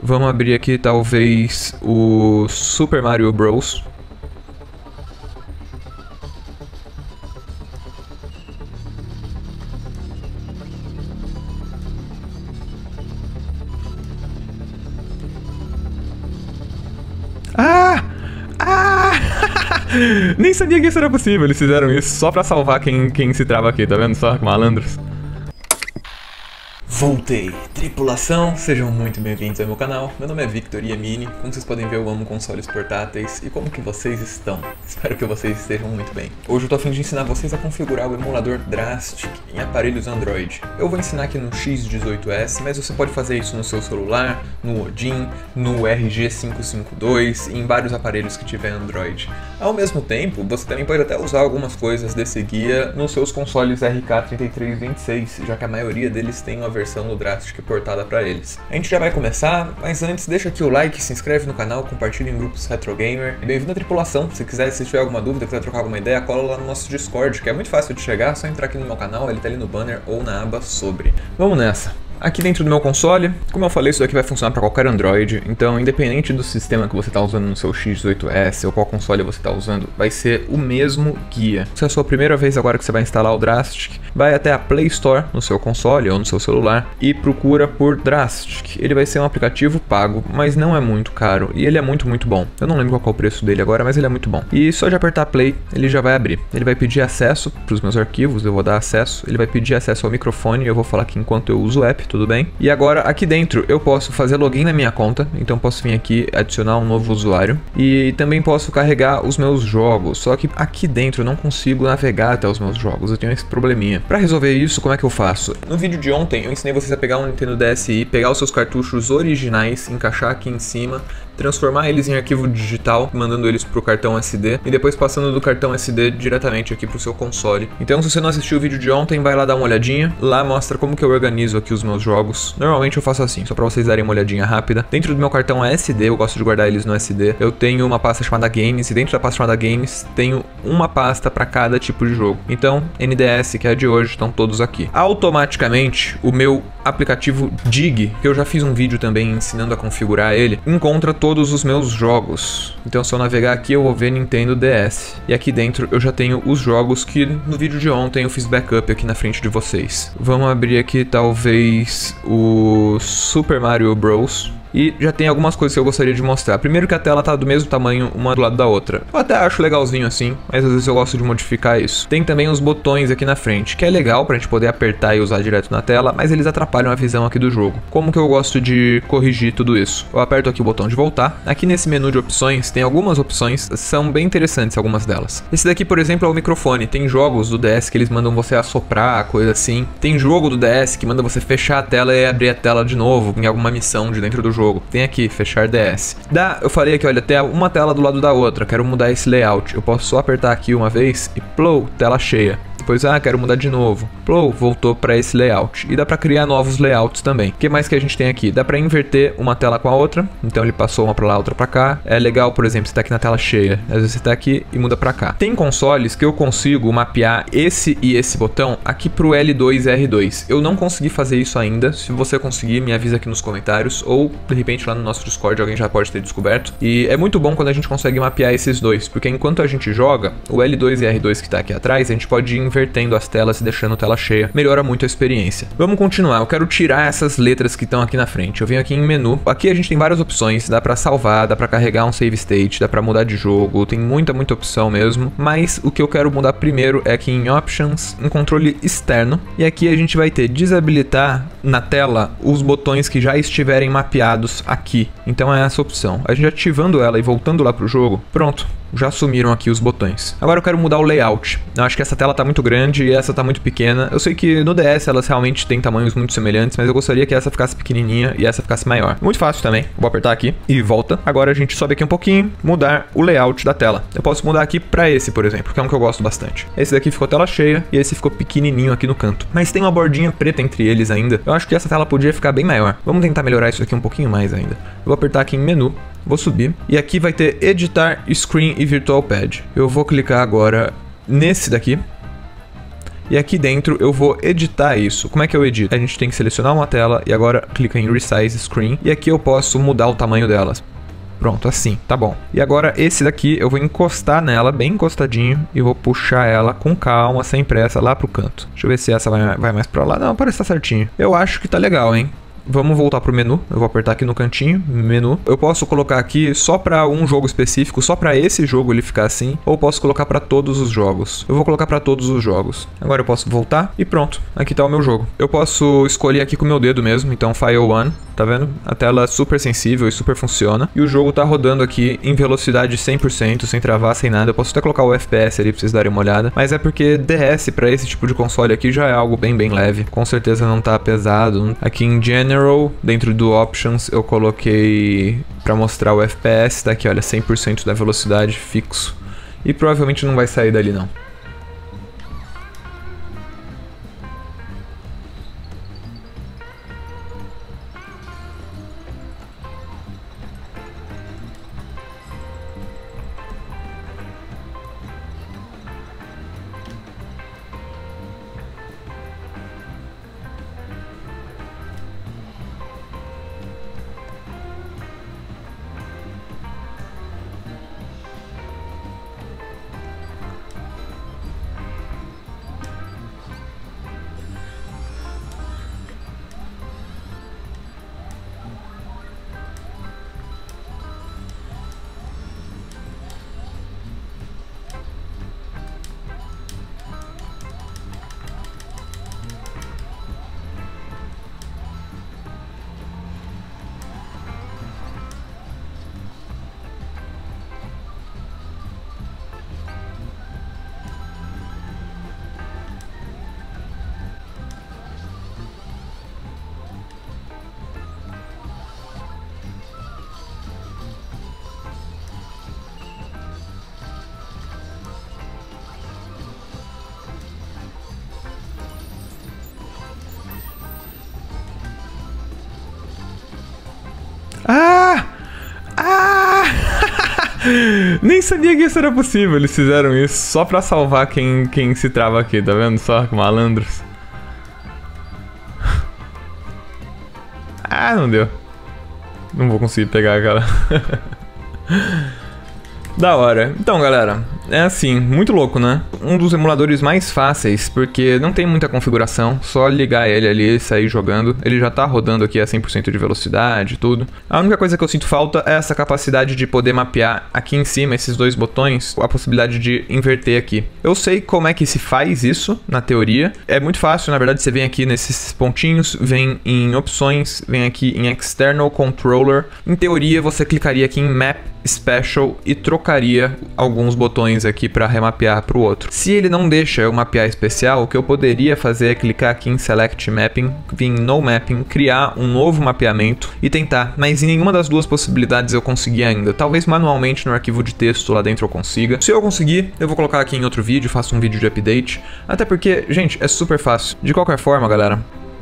Vamos abrir aqui talvez o Super Mario Bros. Nem sabia que isso era possível, eles fizeram isso só pra salvar quem se trava aqui, tá vendo só? Que malandros. Voltei! Tripulação, sejam muito bem-vindos ao meu canal. Meu nome é Victor Yemini. Como vocês podem ver, eu amo consoles portáteis. E como que vocês estão? Espero que vocês estejam muito bem. Hoje eu tô a fim de ensinar vocês a configurar o emulador Drastic em aparelhos Android. Eu vou ensinar aqui no X18S, mas você pode fazer isso no seu celular, no Odin, no RG552 e em vários aparelhos que tiver Android. Ao mesmo tempo, você também pode até usar algumas coisas desse guia nos seus consoles RK3326, já que a maioria deles tem uma versão no Drastic portada para eles. A gente já vai começar, mas antes deixa aqui o like, se inscreve no canal, compartilha em grupos Retro Gamer. E bem-vindo à tripulação. Se quiser, se tiver alguma dúvida, quiser trocar alguma ideia, cola lá no nosso Discord, que é muito fácil de chegar, é só entrar aqui no meu canal, ele tá ali no banner ou na aba sobre. Vamos nessa! Aqui dentro do meu console, como eu falei, isso daqui vai funcionar para qualquer Android, então independente do sistema que você está usando no seu X18S ou qual console você está usando, vai ser o mesmo guia. Se é a sua primeira vez agora que você vai instalar o Drastic, vai até a Play Store no seu console ou no seu celular e procura por Drastic. Ele vai ser um aplicativo pago, mas não é muito caro e ele é muito bom. Eu não lembro qual é o preço dele agora, mas ele é muito bom. E só de apertar Play, ele já vai abrir. Ele vai pedir acesso para os meus arquivos, eu vou dar acesso. Ele vai pedir acesso ao microfone, eu vou falar aqui enquanto eu uso o app. Tudo bem? E agora aqui dentro eu posso fazer login na minha conta, então posso vir aqui adicionar um novo usuário e também posso carregar os meus jogos, só que aqui dentro eu não consigo navegar até os meus jogos, eu tenho esse probleminha. Para resolver isso, como é que eu faço? No vídeo de ontem eu ensinei vocês a pegar um Nintendo DSi, pegar os seus cartuchos originais, encaixar aqui em cima, transformar eles em arquivo digital, mandando eles pro cartão SD e depois passando do cartão SD diretamente aqui pro seu console. Então se você não assistiu o vídeo de ontem, vai lá dar uma olhadinha, lá mostra como que eu organizo aqui os meus jogos. Normalmente eu faço assim, só pra vocês darem uma olhadinha rápida. Dentro do meu cartão SD, eu gosto de guardar eles no SD, eu tenho uma pasta chamada Games e dentro da pasta chamada Games tenho uma pasta para cada tipo de jogo. Então NDS, que é a de hoje, estão todos aqui. Automaticamente o meu aplicativo Dig, que eu já fiz um vídeo também ensinando a configurar ele, encontra todos os meus jogos. Então se eu navegar aqui eu vou ver Nintendo DS. E aqui dentro eu já tenho os jogos que no vídeo de ontem eu fiz backup aqui na frente de vocês. Vamos abrir aqui talvez o Super Mario Bros. E já tem algumas coisas que eu gostaria de mostrar. Primeiro que a tela tá do mesmo tamanho uma do lado da outra. Eu até acho legalzinho assim, mas às vezes eu gosto de modificar isso. Tem também os botões aqui na frente, que é legal pra gente poder apertar e usar direto na tela, mas eles atrapalham a visão aqui do jogo. Como que eu gosto de corrigir tudo isso? Eu aperto aqui o botão de voltar. Aqui nesse menu de opções, tem algumas opções, são bem interessantes algumas delas. Esse daqui, por exemplo, é o microfone. Tem jogos do DS que eles mandam você assoprar, coisa assim. Tem jogo do DS que manda você fechar a tela e abrir a tela de novo em alguma missão de dentro do jogo. Tem aqui, fechar DS. Eu falei aqui, olha, tem uma tela do lado da outra, quero mudar esse layout. Eu posso só apertar aqui uma vez e plou, tela cheia. Depois, quero mudar de novo. Plou, voltou para esse layout. E dá para criar novos layouts também. O que mais que a gente tem aqui? Dá para inverter uma tela com a outra. Então ele passou uma para lá, outra para cá. É legal, por exemplo, você tá aqui na tela cheia. Às vezes você tá aqui e muda para cá. Tem consoles que eu consigo mapear esse e esse botão aqui pro L2 e R2. Eu não consegui fazer isso ainda. Se você conseguir, me avisa aqui nos comentários. Ou, de repente, lá no nosso Discord alguém já pode ter descoberto. E é muito bom quando a gente consegue mapear esses dois. Porque enquanto a gente joga, o L2 e R2 que tá aqui atrás, a gente pode ir invertendo as telas e deixando a tela cheia. Melhora muito a experiência. Vamos continuar. Eu quero tirar essas letras que estão aqui na frente. Eu venho aqui em menu. Aqui a gente tem várias opções. Dá pra salvar, dá pra carregar um save state, dá pra mudar de jogo. Tem muita opção mesmo. Mas o que eu quero mudar primeiro é aqui em Options, em controle externo. E aqui a gente vai ter desabilitar na tela os botões que já estiverem mapeados aqui. Então é essa opção. A gente ativando ela e voltando lá pro jogo, pronto. Já sumiram aqui os botões. Agora eu quero mudar o layout. Eu acho que essa tela tá muito grande e essa tá muito pequena. Eu sei que no DS elas realmente têm tamanhos muito semelhantes, mas eu gostaria que essa ficasse pequenininha e essa ficasse maior. Muito fácil também. Vou apertar aqui e volta. Agora a gente sobe aqui um pouquinho, mudar o layout da tela. Eu posso mudar aqui pra esse, por exemplo, que é um que eu gosto bastante. Esse daqui ficou tela cheia e esse ficou pequenininho aqui no canto. Mas tem uma bordinha preta entre eles ainda. Eu acho que essa tela podia ficar bem maior. Vamos tentar melhorar isso aqui um pouquinho mais ainda. Eu vou apertar aqui em menu. Vou subir e aqui vai ter editar screen e virtual pad. Eu vou clicar agora nesse daqui E aqui dentro eu vou editar isso. Como é que eu edito? A gente tem que selecionar uma tela e agora clica em Resize Screen. E aqui eu posso mudar o tamanho delas. Pronto, assim, tá bom. E agora esse daqui eu vou encostar nela, bem encostadinho, e vou puxar ela com calma, sem pressa, lá pro canto. Deixa eu ver se essa vai mais pra lá. Não, parece que tá certinho. Eu acho que tá legal, hein? Vamos voltar pro menu, eu vou apertar aqui no cantinho, menu. Eu posso colocar aqui só para um jogo específico, só para esse jogo ele ficar assim, ou posso colocar para todos os jogos. Eu vou colocar para todos os jogos. Agora eu posso voltar e pronto, aqui tá o meu jogo. Eu posso escolher aqui com o meu dedo mesmo, então File 1, tá vendo? A tela é super sensível e super funciona. E o jogo tá rodando aqui em velocidade 100%, sem travar, sem nada. Eu posso até colocar o FPS ali pra vocês darem uma olhada, mas é porque DS para esse tipo de console aqui já é algo bem leve. Com certeza não tá pesado. Aqui em General, dentro do Options, eu coloquei para mostrar o FPS, tá aqui, olha, 100% da velocidade fixo. E provavelmente não vai sair dali não. Ah! Ah! Nem sabia que isso era possível. Eles fizeram isso só pra salvar quem se trava aqui, tá vendo só? Que malandros. Ah, não deu. Não vou conseguir pegar aquela. Da hora. Então, galera, é assim, muito louco, né? Um dos emuladores mais fáceis, porque não tem muita configuração, só ligar ele ali e sair jogando. Ele já tá rodando aqui a 100% de velocidade e tudo. A única coisa que eu sinto falta é essa capacidade de poder mapear aqui em cima, esses dois botões, a possibilidade de inverter aqui. Eu sei como é que se faz isso, na teoria. É muito fácil, na verdade, você vem aqui nesses pontinhos, vem em opções, vem aqui em External Controller. Em teoria, você clicaria aqui em Map Special e trocaria alguns botões aqui para remapear para o outro. Se ele não deixa eu mapear especial, o que eu poderia fazer é clicar aqui em Select Mapping, vir em No Mapping, criar um novo mapeamento e tentar, mas em nenhuma das duas possibilidades eu consegui ainda. Talvez manualmente no arquivo de texto lá dentro eu consiga. Se eu conseguir, eu vou colocar aqui em outro vídeo, faço um vídeo de update, até porque, gente, é super fácil. De qualquer forma, galera,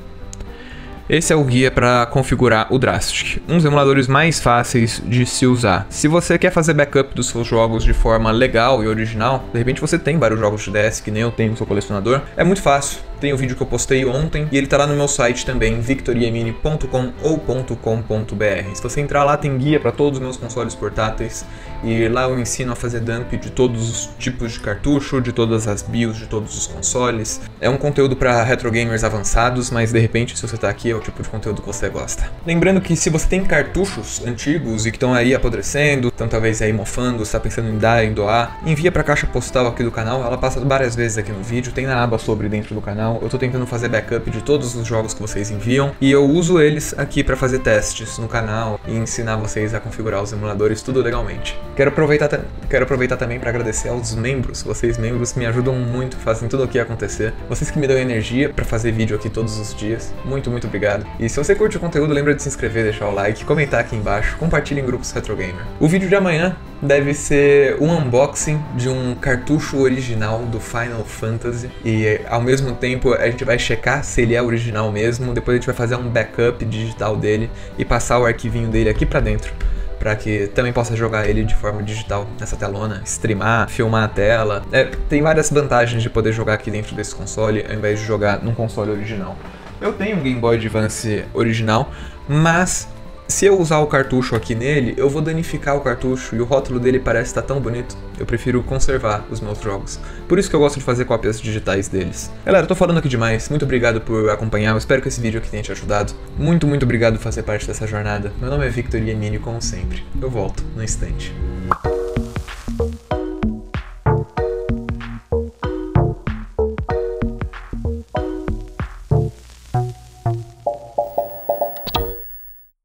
esse é o guia para configurar o Drastic, um dos emuladores mais fáceis de se usar. Se você quer fazer backup dos seus jogos de forma legal e original, de repente você tem vários jogos de DS que nem eu tenho no seu colecionador, é muito fácil. Tem um vídeo que eu postei ontem e ele tá lá no meu site também, victoriamini.com ou .com.br. Se você entrar lá, tem guia para todos os meus consoles portáteis e lá eu ensino a fazer dump de todos os tipos de cartucho, de todas as BIOS, de todos os consoles. É um conteúdo para retro gamers avançados, mas de repente, se você tá aqui, é o tipo de conteúdo que você gosta. Lembrando que se você tem cartuchos antigos e que estão aí apodrecendo, estão talvez aí mofando, está pensando em doar, envia para a caixa postal aqui do canal, ela passa várias vezes aqui no vídeo, tem na aba sobre dentro do canal. Eu tô tentando fazer backup de todos os jogos que vocês enviam e eu uso eles aqui para fazer testes no canal e ensinar vocês a configurar os emuladores tudo legalmente. Quero aproveitar também para agradecer aos membros. Vocês membros me ajudam muito, fazem tudo aqui acontecer. Vocês que me dão energia para fazer vídeo aqui todos os dias. Muito obrigado. E se você curte o conteúdo, lembra de se inscrever, deixar o like, comentar aqui embaixo, compartilhe em grupos Retro Gamer. O vídeo de amanhã deve ser um unboxing de um cartucho original do Final Fantasy e ao mesmo tempo a gente vai checar se ele é original mesmo, depois a gente vai fazer um backup digital dele e passar o arquivinho dele aqui pra dentro para que também possa jogar ele de forma digital nessa telona, streamar, filmar a tela. Tem várias vantagens de poder jogar aqui dentro desse console ao invés de jogar num console original. Eu tenho um Game Boy Advance original, mas se eu usar o cartucho aqui nele, eu vou danificar o cartucho e o rótulo dele parece estar tão bonito. Eu prefiro conservar os meus jogos. Por isso que eu gosto de fazer cópias digitais deles. Galera, eu tô falando aqui demais. Muito obrigado por acompanhar. Eu espero que esse vídeo aqui tenha te ajudado. Muito, muito obrigado por fazer parte dessa jornada. Meu nome é Victor Iemini, como sempre. Eu volto no instante.